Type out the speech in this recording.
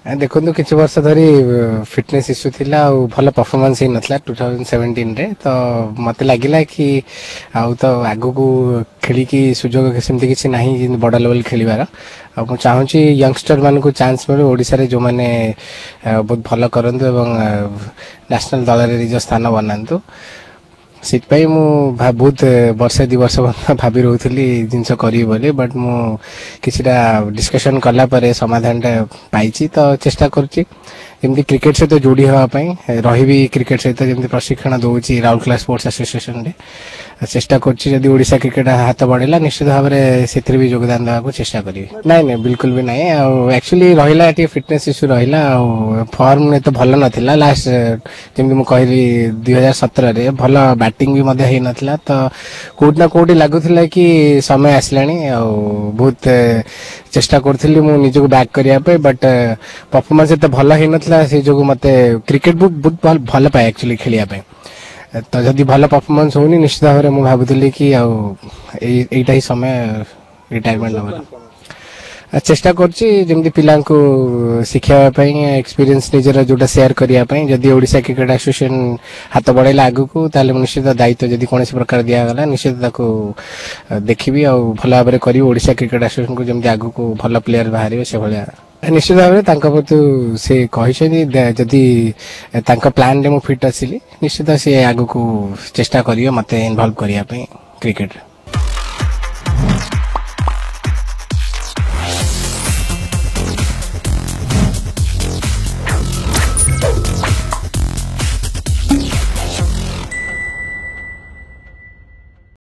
देखो किछि वर्ष धरी फिटनेस इश्यू थिला आ भल परफॉर्मेंस ही नथला 2017 रे तो मते लागिला कि आउ तो आगु को खेली की सुजोग सेमती किछि नाही बड़ लेवल खेलिबार आ मु चाहूची यंगस्टर मान को चांस मिले ओडिसा रे जो माने बहुत भल करंतु एवं नेशनल दल रे निज स्थान बनांतु सिटपाई मु बहुत वर्षे 2 वर्ष भाबी रहउथली जिंस करी बोले बट मु किछिटा डिस्कशन कला परे समाधान पाइछि तो चेष्टा करछि जेमती क्रिकेट सहित जोड़ी हवा रही क्रिकेट सहित जमी प्रशिक्षण दौर राउरकेला स्पोर्ट्स एसोसिएशन रे चेष्टा करछि जदि ओडिशा क्रिकेट हाथ बढ़ेला निश्चित भाव में से भी योगदान देवा चेष्टा करी नहीं बिल्कुल भी नहीं एक्चुअली रहिला फिटनेस इश्यू रहिला फॉर्म तो भल नथिला लास्ट जमी मु कहली 2017 रे भल बैटिंग भी मध्य नथिला तो कोट ना कोटी लागुथिला कि समय आसलानी बहुत चेष्टा करथिली मु निजको बैक करिया पे बट परफॉर्मेंस तो भल ही नथिला से जो मते क्रिकेट बहुत भल पाए एक्चुअली खेलिया पे तो जदि भल परफॉर्मेंस होनी निश्चित भाव में मु भाबुथिली कि एटा ही समय रिटायरमेंट नबला चेष्टा करछि जेमति पिला को शिक्षा पई एक्सपीरियंस निजर जोटा शेयर करिया पई जदि ओडिशा क्रिकेट एसोसिएशन हाथ बढ़ेला आगु को ताले निश्चित दायित्व जदि कोनसी प्रकार दिया गला निश्चित ताको देखिबी आ भल भाव में करी ओडिशा क्रिकेट एसोसिएशन को जेमति आगु को भल प्लेयर बाहरिबे से भलिया निश्चित भाव में तांका प्रति से कहिसेनी जदि तांका प्लान रे मु फिट आसिली निश्चित से आगु को चेष्टा करियो मते इन्वॉल्व करिया पई क्रिकेट